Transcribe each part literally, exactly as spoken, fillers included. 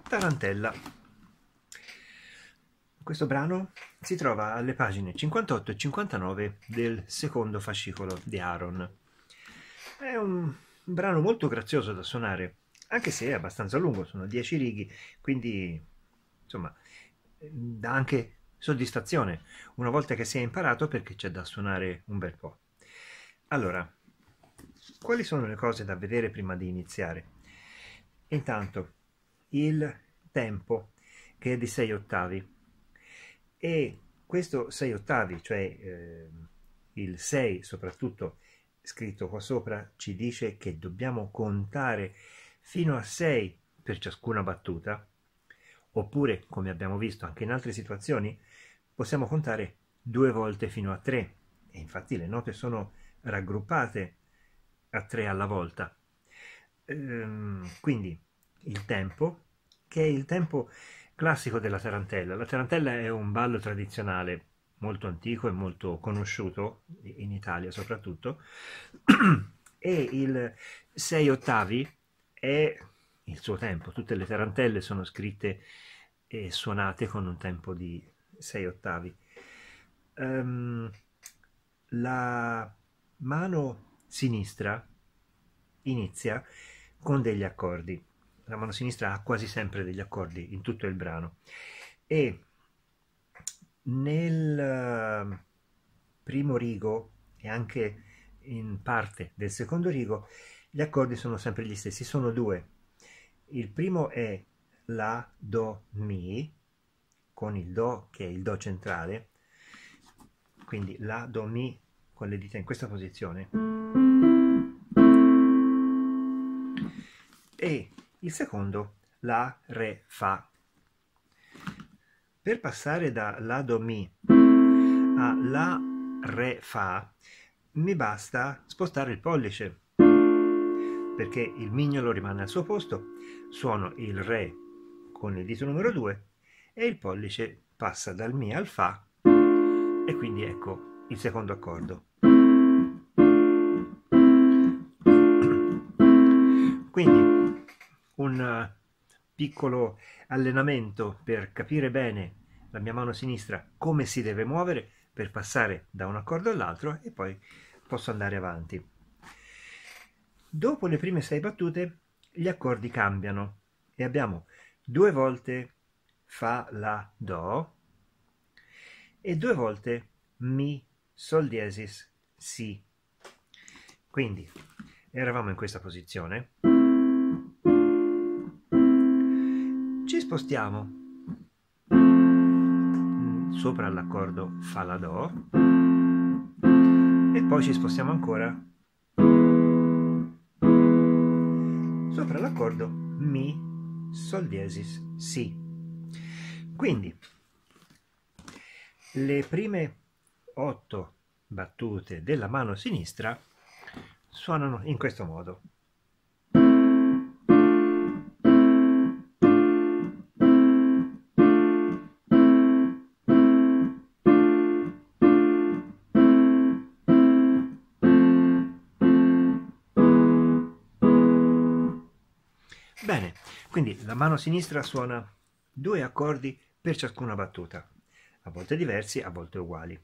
Tarantella. Questo brano si trova alle pagine cinquantotto e cinquantanove del secondo fascicolo di Aaron. È un brano molto grazioso da suonare, anche se è abbastanza lungo, sono dieci righe, quindi insomma dà anche soddisfazione una volta che si è imparato, perché c'è da suonare un bel po'. Allora, quali sono le cose da vedere prima di iniziare? Intanto il tempo, che è di sei ottavi, e questo sei ottavi, cioè eh, il sei soprattutto scritto qua sopra, ci dice che dobbiamo contare fino a sei per ciascuna battuta, oppure, come abbiamo visto anche in altre situazioni, possiamo contare due volte fino a tre, e infatti le note sono raggruppate a tre alla volta. Ehm, quindi il tempo, che è il tempo classico della tarantella. La tarantella è un ballo tradizionale molto antico e molto conosciuto in Italia soprattutto, e il sei ottavi è il suo tempo. Tutte le tarantelle sono scritte e suonate con un tempo di sei ottavi. Um, la mano sinistra inizia con degli accordi. La mano sinistra ha quasi sempre degli accordi in tutto il brano, e nel primo rigo e anche in parte del secondo rigo gli accordi sono sempre gli stessi, sono due. Il primo è la, do, mi, con il do che è il do centrale, quindi la, do, mi con le dita in questa posizione, e il secondo la, re, fa. Per passare da la, do, mi a la, re, fa mi basta spostare il pollice, perché il mignolo rimane al suo posto, suono il re con il dito numero due e il pollice passa dal mi al fa, e quindi ecco il secondo accordo. Quindi un piccolo allenamento per capire bene la mia mano sinistra come si deve muovere per passare da un accordo all'altro, e poi posso andare avanti. Dopo le prime sei battute gli accordi cambiano e abbiamo due volte fa, la, do e due volte mi, sol diesis, si. Quindi eravamo in questa posizione, ci spostiamo sopra l'accordo fa, la, do, e poi ci spostiamo ancora sopra l'accordo mi, sol diesis, si. Quindi le prime otto battute della mano sinistra suonano in questo modo. Bene, quindi la mano sinistra suona due accordi per ciascuna battuta, a volte diversi, a volte uguali.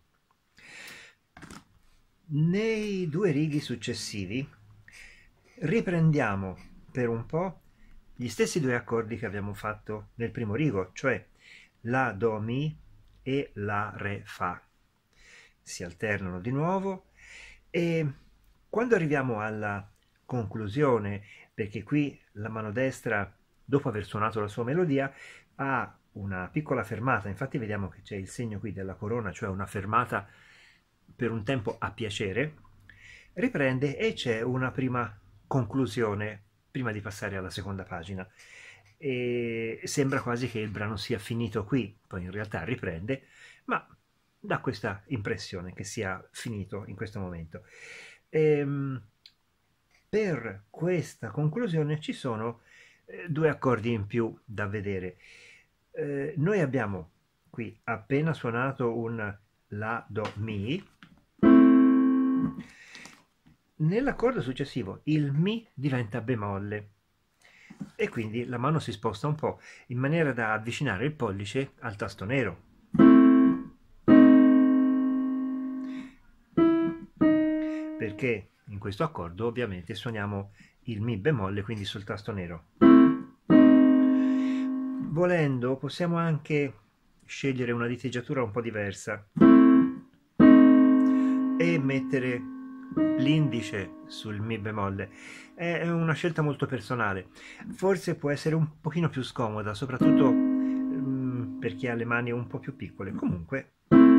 Nei due righi successivi riprendiamo per un po' gli stessi due accordi che abbiamo fatto nel primo rigo, cioè la, do, mi e la, re, fa. Si alternano di nuovo, e quando arriviamo alla conclusione, perché qui la mano destra, dopo aver suonato la sua melodia, ha una piccola fermata, infatti vediamo che c'è il segno qui della corona, cioè una fermata per un tempo a piacere, riprende e c'è una prima conclusione prima di passare alla seconda pagina, e sembra quasi che il brano sia finito qui, poi in realtà riprende, ma dà questa impressione che sia finito in questo momento. Ehm, per questa conclusione ci sono eh, due accordi in più da vedere. Eh, noi abbiamo qui appena suonato un la, do, mi. Nell'accordo successivo il mi diventa bemolle, e quindi la mano si sposta un po' in maniera da avvicinare il pollice al tasto nero. Perché in questo accordo ovviamente suoniamo il Mi bemolle, quindi sul tasto nero. Volendo possiamo anche scegliere una diteggiatura un po' diversa e mettere l'indice sul Mi bemolle. È una scelta molto personale, forse può essere un pochino più scomoda, soprattutto um, per chi ha le mani un po' più piccole. Comunque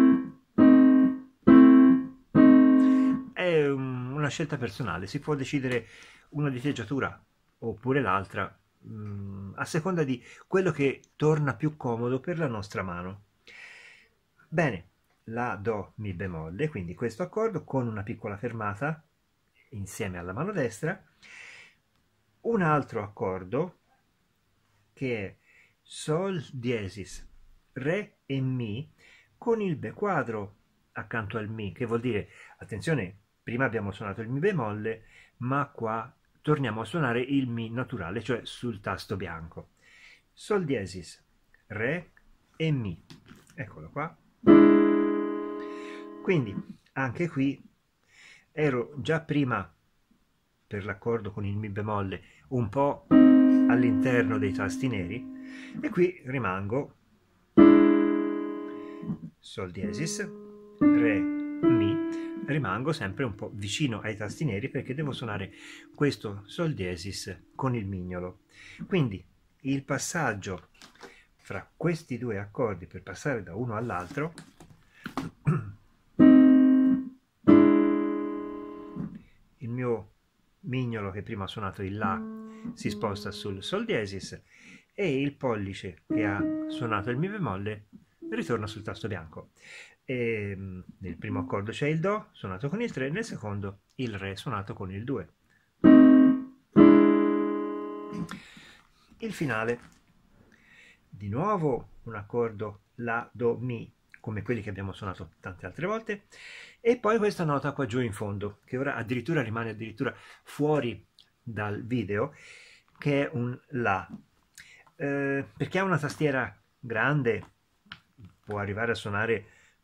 è um, una scelta personale, si può decidere una diteggiatura oppure l'altra, um, a seconda di quello che torna più comodo per la nostra mano. Bene, La, Do, Mi bemolle, quindi questo accordo con una piccola fermata insieme alla mano destra. Un altro accordo che è Sol diesis, Re e Mi con il Be quadro accanto al Mi, che vuol dire, attenzione, prima abbiamo suonato il Mi bemolle, ma qua torniamo a suonare il Mi naturale, cioè sul tasto bianco. Sol diesis, Re e Mi. Eccolo qua. Quindi anche qui ero già prima per l'accordo con il Mi bemolle un po' all'interno dei tasti neri e qui rimango Sol diesis, Re, Mi, rimango sempre un po' vicino ai tasti neri perché devo suonare questo Sol diesis con il mignolo. Quindi il passaggio fra questi due accordi per passare da uno all'altro il mio mignolo che prima ha suonato il La si sposta sul Sol diesis e il pollice che ha suonato il Mi bemolle ritorna sul tasto bianco. E nel primo accordo c'è il Do suonato con il tre, nel secondo il Re suonato con il due. Il finale, di nuovo un accordo La, Do, Mi, come quelli che abbiamo suonato tante altre volte, e poi questa nota qua giù in fondo, che ora addirittura rimane addirittura fuori dal video, che è un La. Eh, perché ha una tastiera grande, può arrivare a suonare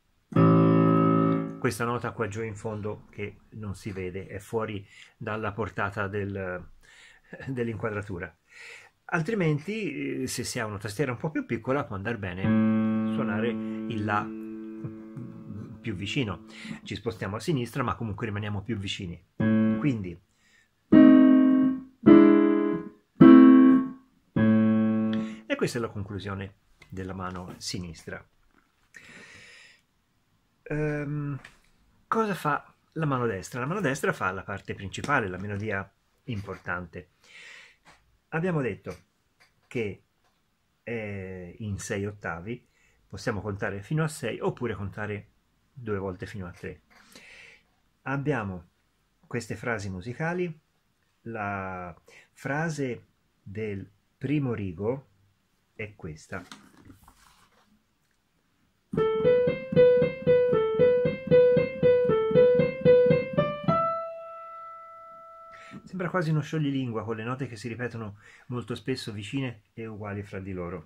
questa nota qua giù in fondo che non si vede, è fuori dalla portata del, dell'inquadratura. Altrimenti, se si ha una tastiera un po' più piccola, può andare bene suonare il La più vicino. Ci spostiamo a sinistra, ma comunque rimaniamo più vicini. Quindi e questa è la conclusione della mano sinistra. Um, cosa fa la mano destra? La mano destra fa la parte principale, la melodia importante. Abbiamo detto che è in sei ottavi, possiamo contare fino a sei oppure contare due volte fino a tre. Abbiamo queste frasi musicali, la frase del primo rigo è questa. Sembra quasi uno scioglilingua con le note che si ripetono molto spesso vicine e uguali fra di loro.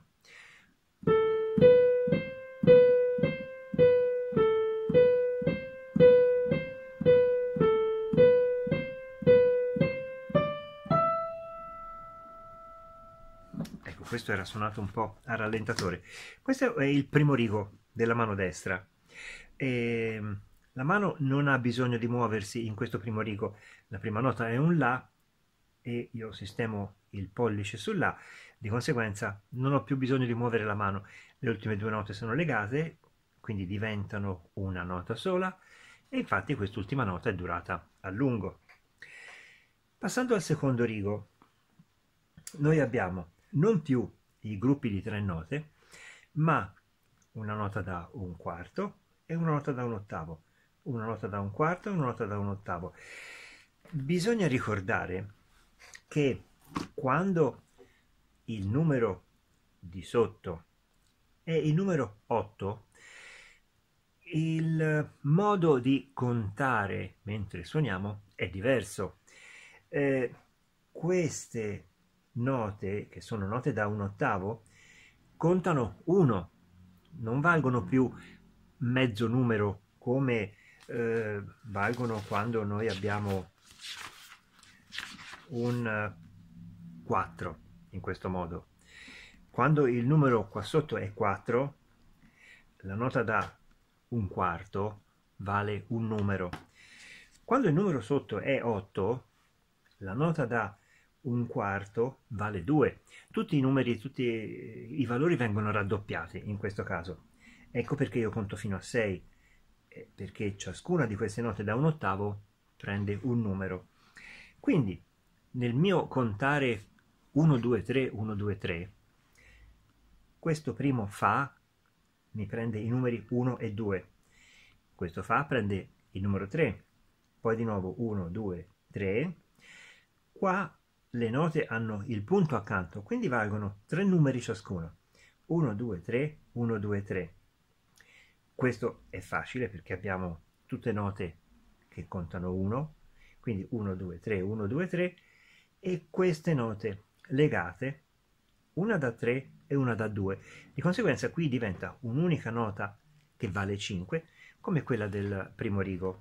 Ecco, questo era suonato un po' a rallentatore. Questo è il primo rigo della mano destra. E la mano non ha bisogno di muoversi in questo primo rigo. La prima nota è un La e io sistemo il pollice sul La, di conseguenza non ho più bisogno di muovere la mano. Le ultime due note sono legate, quindi diventano una nota sola e infatti quest'ultima nota è durata a lungo. Passando al secondo rigo, noi abbiamo non più i gruppi di tre note, ma una nota da un quarto e una nota da un ottavo, una nota da un quarto e una nota da un ottavo. Bisogna ricordare che quando il numero di sotto è il numero otto, il modo di contare mentre suoniamo è diverso. Eh, queste note, che sono note da un ottavo, contano uno, non valgono più mezzo numero come eh, valgono quando noi abbiamo un quattro, in questo modo. Quando il numero qua sotto è quattro, la nota da un quarto vale un numero. Quando il numero sotto è otto, la nota da un quarto vale due. Tutti i numeri, tutti i valori vengono raddoppiati in questo caso. Ecco perché io conto fino a sei, perché ciascuna di queste note da un ottavo prende un numero. Quindi nel mio contare uno, due, tre, uno, due, tre, questo primo Fa mi prende i numeri uno e due, questo Fa prende il numero tre, poi di nuovo uno, due, tre, qua le note hanno il punto accanto, quindi valgono tre numeri ciascuno, uno, due, tre, uno, due, tre. Questo è facile perché abbiamo tutte note che contano uno, quindi uno, due, tre, uno, due, tre, e queste note legate, una da tre e una da due. Di conseguenza qui diventa un'unica nota che vale cinque, come quella del primo rigo.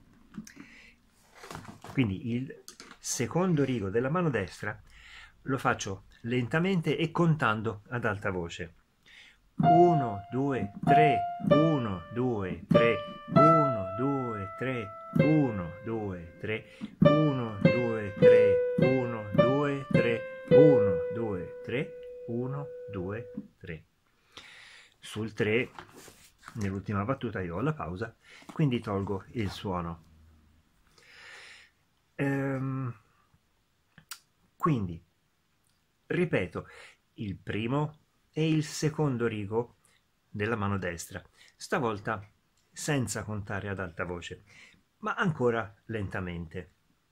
Quindi il secondo rigo della mano destra lo faccio lentamente e contando ad alta voce. uno, due, tre, uno, due, tre, uno, due, tre, uno, due, tre, uno, due, tre, uno, due, tre, uno, due, tre, uno, due, tre. Sul tre, nell'ultima battuta, io ho la pausa, quindi tolgo il suono. Ehm, quindi, ripeto, il primo e il secondo rigo della mano destra, stavolta senza contare ad alta voce, ma ancora lentamente.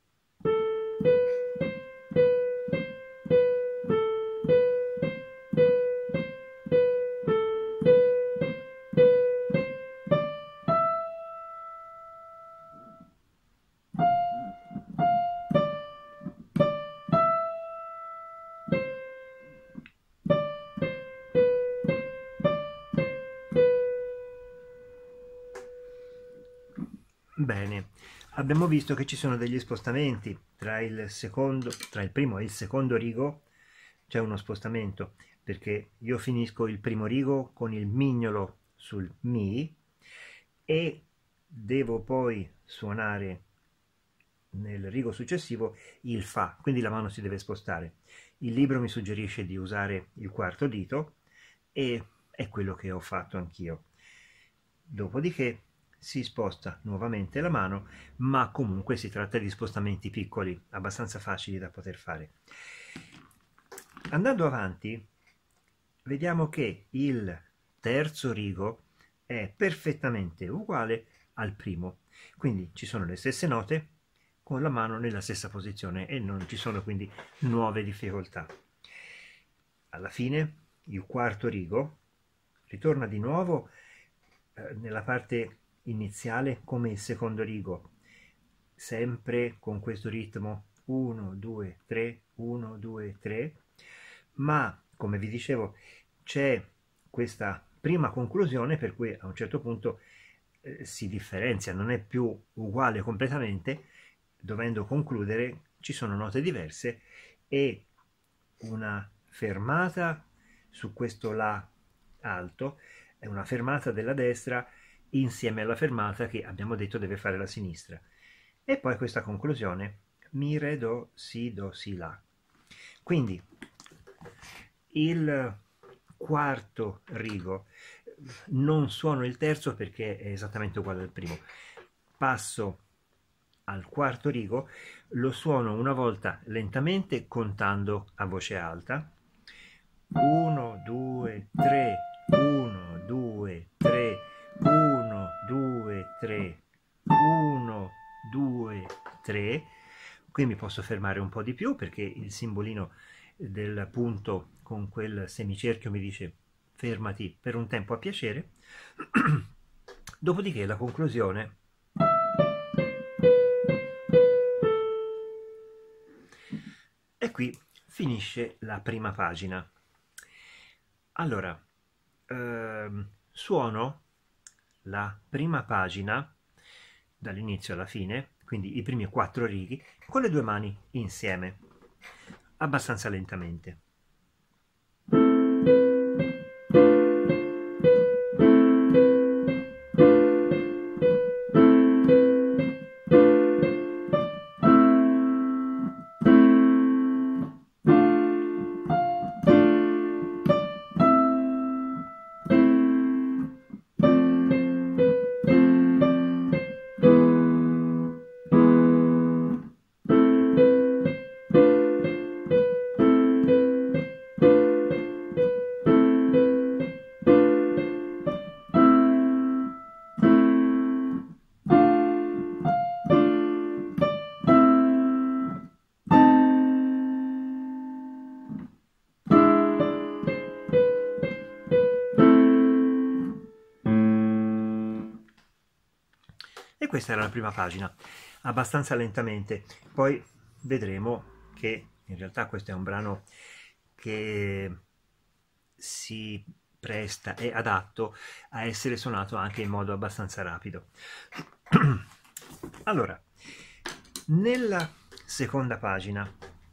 Bene, abbiamo visto che ci sono degli spostamenti tra il secondo, tra il primo e il secondo rigo. C'è uno spostamento perché io finisco il primo rigo con il mignolo sul Mi e devo poi suonare nel rigo successivo il Fa, quindi la mano si deve spostare. Il libro mi suggerisce di usare il quarto dito e è quello che ho fatto anch'io. Dopodiché si sposta nuovamente la mano, ma comunque si tratta di spostamenti piccoli, abbastanza facili da poter fare. Andando avanti, vediamo che il terzo rigo è perfettamente uguale al primo, quindi ci sono le stesse note con la mano nella stessa posizione e non ci sono quindi nuove difficoltà. Alla fine il quarto rigo ritorna di nuovo eh, nella parte iniziale come il secondo rigo, sempre con questo ritmo uno, due, tre, uno, due, tre, ma come vi dicevo c'è questa prima conclusione per cui a un certo punto eh, si differenzia, non è più uguale completamente, dovendo concludere ci sono note diverse e una fermata su questo La alto è una fermata della destra insieme alla fermata che abbiamo detto deve fare la sinistra. E poi questa conclusione, Mi, Re, Do, Si, Do, Si, La. Quindi il quarto rigo, non suono il terzo perché è esattamente uguale al primo. Passo al quarto rigo, lo suono una volta lentamente contando a voce alta. uno, due, tre, uno, due, tre, uno, due, tre, uno, due, tre. Qui mi posso fermare un po' di più perché il simbolino del punto con quel semicerchio mi dice fermati per un tempo a piacere. Dopodiché la conclusione e qui finisce la prima pagina. Allora, ehm, suono la prima pagina dall'inizio alla fine, quindi i primi quattro righi, con le due mani insieme, abbastanza lentamente. E questa era la prima pagina, abbastanza lentamente. Poi vedremo che in realtà questo è un brano che si presta, è adatto a essere suonato anche in modo abbastanza rapido. Allora, nella seconda pagina,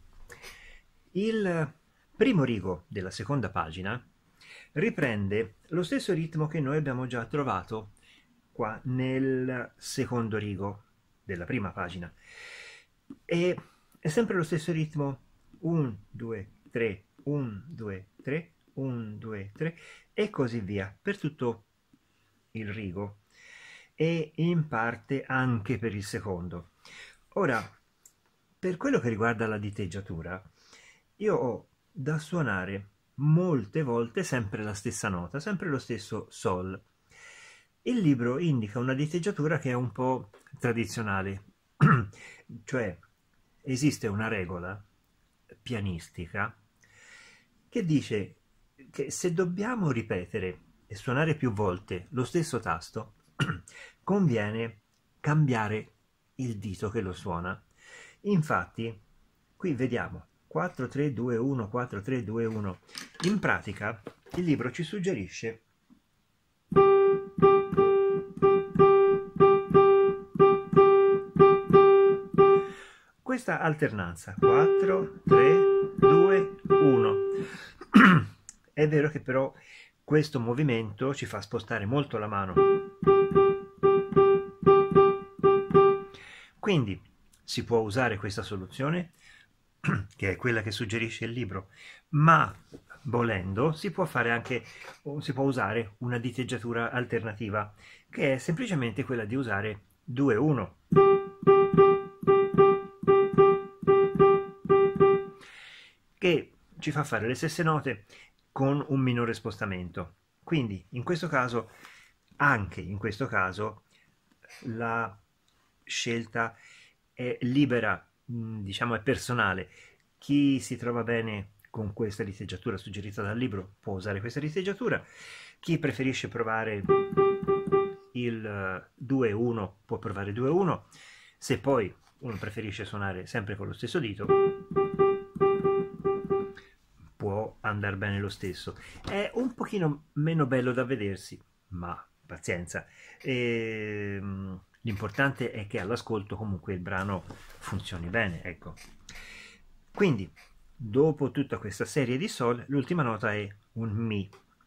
il primo rigo della seconda pagina riprende lo stesso ritmo che noi abbiamo già trovato qua nel secondo rigo della prima pagina, e è sempre lo stesso ritmo: uno due tre, uno due tre, uno due tre e così via per tutto il rigo, e in parte anche per il secondo. Ora, per quello che riguarda la diteggiatura, io ho da suonare molte volte sempre la stessa nota, sempre lo stesso sol. Il libro indica una diteggiatura che è un po' tradizionale, cioè esiste una regola pianistica che dice che se dobbiamo ripetere e suonare più volte lo stesso tasto, conviene cambiare il dito che lo suona. Infatti, qui vediamo quattro tre due uno, quattro tre due uno. In pratica, il libro ci suggerisce questa alternanza quattro tre due uno. È vero che però questo movimento ci fa spostare molto la mano, quindi si può usare questa soluzione, che è quella che suggerisce il libro, ma volendo si può fare anche, si può usare una diteggiatura alternativa, che è semplicemente quella di usare due uno, che ci fa fare le stesse note con un minore spostamento. Quindi in questo caso, anche in questo caso, la scelta è libera, diciamo è personale. Chi si trova bene con questa diteggiatura suggerita dal libro può usare questa diteggiatura, chi preferisce provare il due uno può provare due uno, se poi uno preferisce suonare sempre con lo stesso dito può andare bene lo stesso. È un pochino meno bello da vedersi, ma pazienza. Ehm, l'importante è che all'ascolto comunque il brano funzioni bene, ecco. Quindi, dopo tutta questa serie di sol, l'ultima nota è un mi.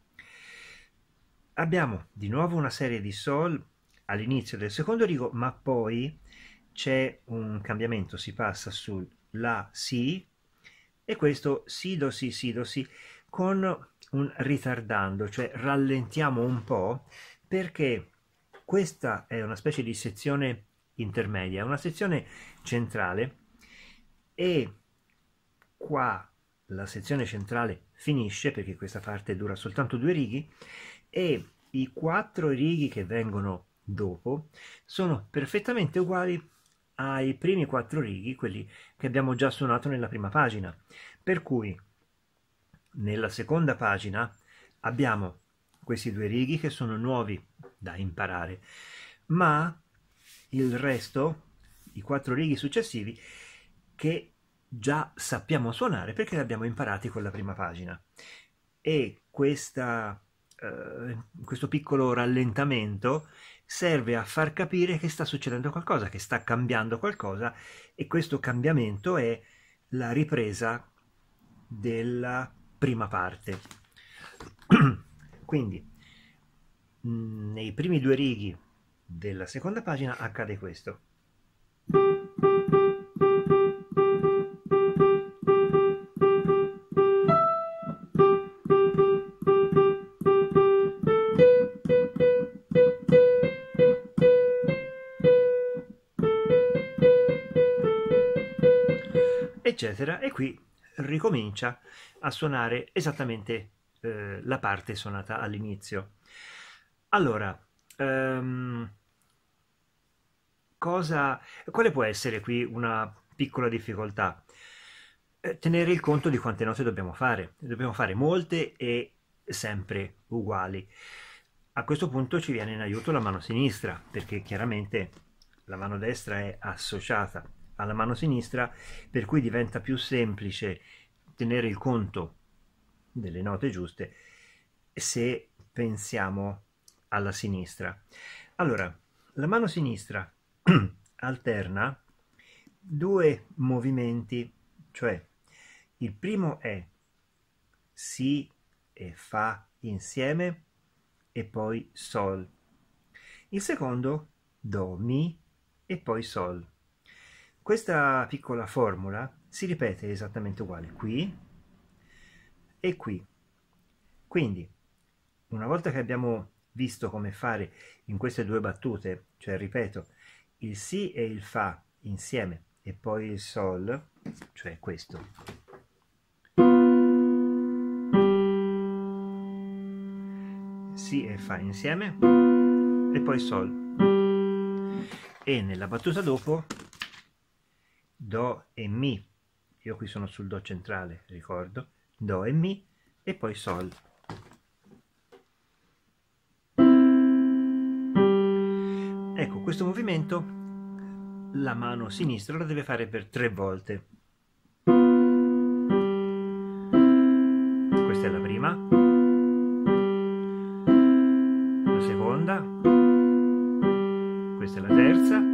Abbiamo di nuovo una serie di sol all'inizio del secondo rigo, ma poi c'è un cambiamento, si passa sul la, si, e questo si, do, si, si, do, si, con un ritardando, cioè rallentiamo un po', perché questa è una specie di sezione intermedia, una sezione centrale, e qua la sezione centrale finisce, perché questa parte dura soltanto due righi, e i quattro righi che vengono dopo sono perfettamente uguali ai primi quattro righi, quelli che abbiamo già suonato nella prima pagina, per cui nella seconda pagina abbiamo questi due righi che sono nuovi da imparare, ma il resto, i quattro righi successivi, che già sappiamo suonare perché li abbiamo imparati con la prima pagina. E questa, eh, questo piccolo rallentamento serve a far capire che sta succedendo qualcosa, che sta cambiando qualcosa, e questo cambiamento è la ripresa della prima parte. Quindi nei primi due righi della seconda pagina accade questo. Eccetera, e qui ricomincia a suonare esattamente eh, la parte suonata all'inizio. Allora, ehm, cosa, quale può essere qui una piccola difficoltà? Eh, tenere il conto di quante note dobbiamo fare. Dobbiamo fare molte e sempre uguali. A questo punto ci viene in aiuto la mano sinistra, perché chiaramente la mano destra è associata alla mano sinistra, per cui diventa più semplice tenere il conto delle note giuste se pensiamo alla sinistra. Allora, la mano sinistra alterna due movimenti, cioè il primo è Si e Fa insieme e poi Sol. Il secondo Do, Mi e poi Sol. Questa piccola formula si ripete esattamente uguale qui e qui. Quindi, una volta che abbiamo visto come fare in queste due battute, cioè ripeto, il Si e il Fa insieme e poi il Sol, cioè questo. Si e Fa insieme e poi Sol. E nella battuta dopo Do e Mi, io qui sono sul Do centrale, ricordo, Do e Mi e poi Sol. Ecco, questo movimento la mano sinistra lo deve fare per tre volte. Questa è la prima, la seconda, questa è la terza.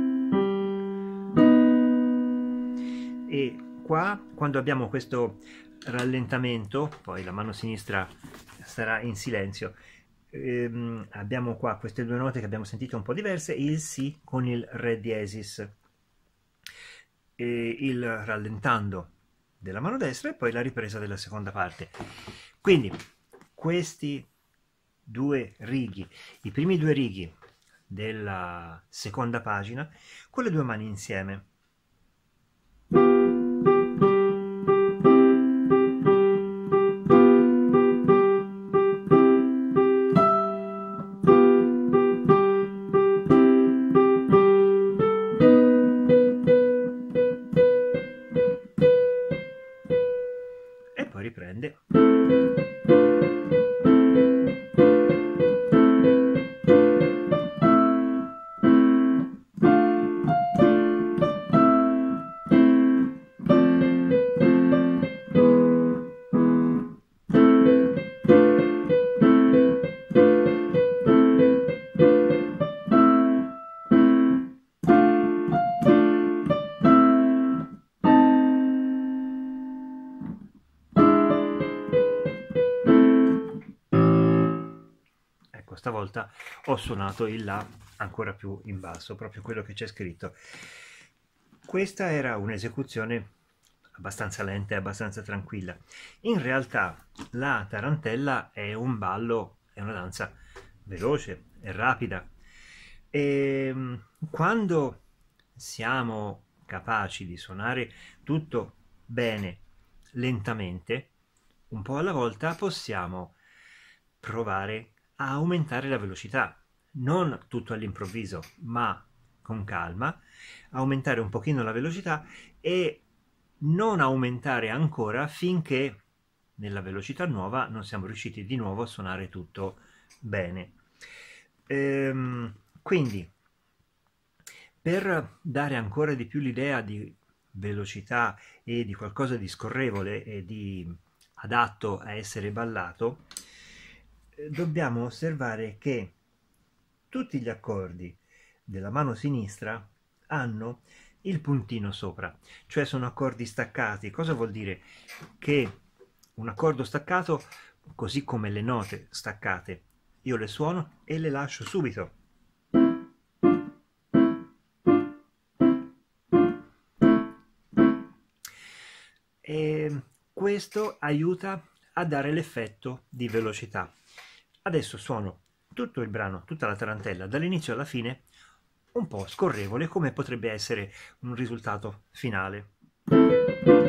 E qua, quando abbiamo questo rallentamento, poi la mano sinistra sarà in silenzio, ehm, abbiamo qua queste due note che abbiamo sentito un po' diverse, il Si con il Re diesis, e il rallentando della mano destra e poi la ripresa della seconda parte. Quindi questi due righi, i primi due righi della seconda pagina, con le due mani insieme. E poi riprende. Stavolta ho suonato il La ancora più in basso, proprio quello che c'è scritto. Questa era un'esecuzione abbastanza lenta e abbastanza tranquilla. In realtà la tarantella è un ballo, è una danza veloce e rapida. E quando siamo capaci di suonare tutto bene, lentamente, un po' alla volta possiamo provare a aumentare la velocità, non tutto all'improvviso, ma con calma, aumentare un pochino la velocità e non aumentare ancora finché nella velocità nuova non siamo riusciti di nuovo a suonare tutto bene. Ehm, quindi, per dare ancora di più l'idea di velocità e di qualcosa di scorrevole e di adatto a essere ballato, dobbiamo osservare che tutti gli accordi della mano sinistra hanno il puntino sopra, cioè sono accordi staccati. Cosa vuol dire? Che un accordo staccato, così come le note staccate, io le suono e le lascio subito. E questo aiuta a dare l'effetto di velocità. Adesso suono tutto il brano, tutta la tarantella, dall'inizio alla fine, un po' scorrevole, come potrebbe essere un risultato finale.